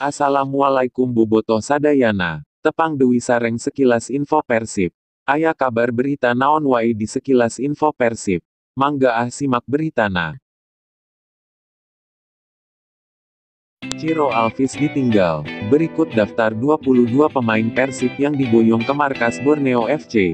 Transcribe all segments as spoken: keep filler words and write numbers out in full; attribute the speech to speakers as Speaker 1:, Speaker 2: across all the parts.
Speaker 1: Assalamualaikum bobotoh sadayana. Tepang Dewi Sareng sekilas info Persib. Aya kabar berita naon wae di sekilas info Persib. Mangga ah simak beritana. Ciro Alvis ditinggal. Berikut daftar dua puluh dua pemain Persib yang diboyong ke markas Borneo F C.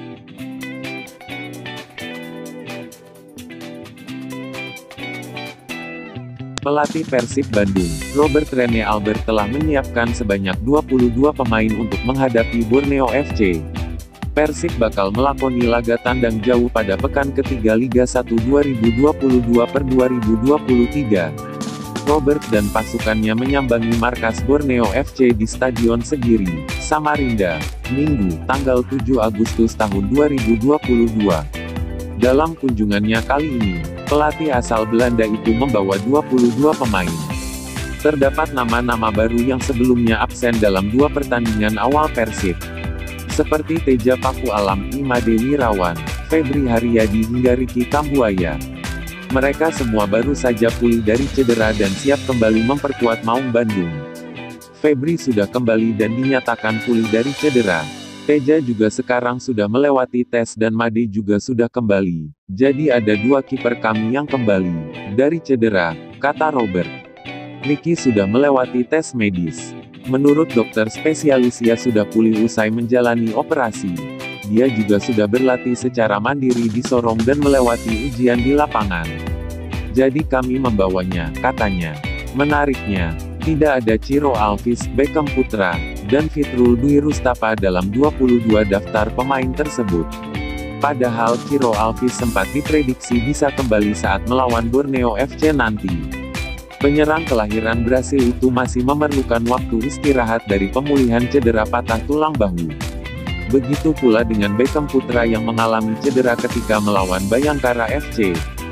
Speaker 1: Pelatih Persib Bandung, Robert Rene Albert telah menyiapkan sebanyak dua puluh dua pemain untuk menghadapi Borneo F C. Persib bakal melakoni laga tandang jauh pada pekan ketiga Liga satu dua ribu dua puluh dua per dua ribu dua puluh tiga. Robert dan pasukannya menyambangi markas Borneo F C di Stadion Segiri, Samarinda, Minggu, tanggal tujuh Agustus tahun dua ribu dua puluh dua. Dalam kunjungannya kali ini, pelatih asal Belanda itu membawa dua puluh dua pemain. Terdapat nama-nama baru yang sebelumnya absen dalam dua pertandingan awal Persib. Seperti Teja Paku Alam, Imade Wirawan, Febri Haryadi hingga Ricky Kambuaya. Mereka semua baru saja pulih dari cedera dan siap kembali memperkuat Maung Bandung. Febri sudah kembali dan dinyatakan pulih dari cedera. Teja juga sekarang sudah melewati tes dan Made juga sudah kembali. Jadi ada dua kiper kami yang kembali dari cedera, kata Robert. Ricky sudah melewati tes medis. Menurut dokter spesialis ia sudah pulih usai menjalani operasi. Dia juga sudah berlatih secara mandiri di Sorong dan melewati ujian di lapangan. Jadi kami membawanya, katanya. Menariknya, tidak ada Ciro Alvis, Beckham Putra, dan Fitrul Dwi Rustapa dalam dua puluh dua daftar pemain tersebut. Padahal Ciro Alvis sempat diprediksi bisa kembali saat melawan Borneo F C nanti. Penyerang kelahiran Brasil itu masih memerlukan waktu istirahat dari pemulihan cedera patah tulang bahu. Begitu pula dengan Beckham Putra yang mengalami cedera ketika melawan Bayangkara F C.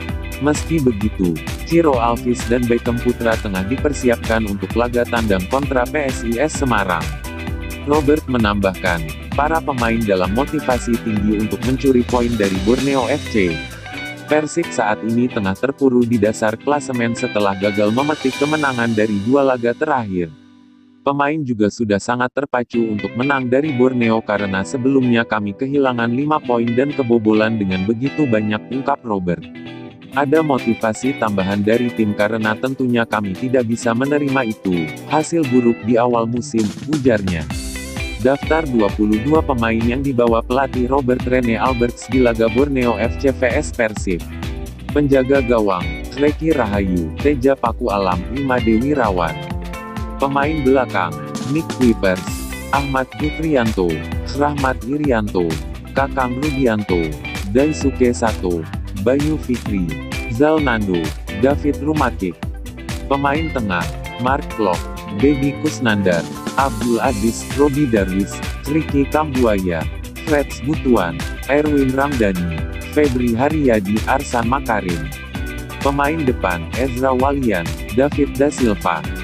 Speaker 1: Meski begitu, Ciro Alvis dan Beckham Putra tengah dipersiapkan untuk laga tandang kontra P S I S Semarang. Robert menambahkan, para pemain dalam motivasi tinggi untuk mencuri poin dari Borneo F C. Persib saat ini tengah terpuruk di dasar klasemen setelah gagal memetik kemenangan dari dua laga terakhir. Pemain juga sudah sangat terpacu untuk menang dari Borneo karena sebelumnya kami kehilangan lima poin dan kebobolan dengan begitu banyak, ungkap Robert. Ada motivasi tambahan dari tim karena tentunya kami tidak bisa menerima itu, hasil buruk di awal musim, ujarnya. Daftar dua puluh dua pemain yang dibawa pelatih Robert Rene Alberts di laga Borneo F C vs Persib. Penjaga gawang, Reki Rahayu, Teja Paku Alam, Imade Wirawan. Pemain belakang, Nick Kuipers, Ahmad Gufrianto, Rahmat Irianto, Kakang Rudianto, Daisuke Sato, Bayu Fikri, Zalnando, David Rumakik. Pemain tengah, Mark Klok, Baby Kusnandar, Abdul Adis, Robi Darwis, Ricky Kambuaya, Freds Butuan, Erwin Ramdhani, Febri Haryadi, Arsan Makarim. Pemain depan, Ezra Walian, David Da Silva.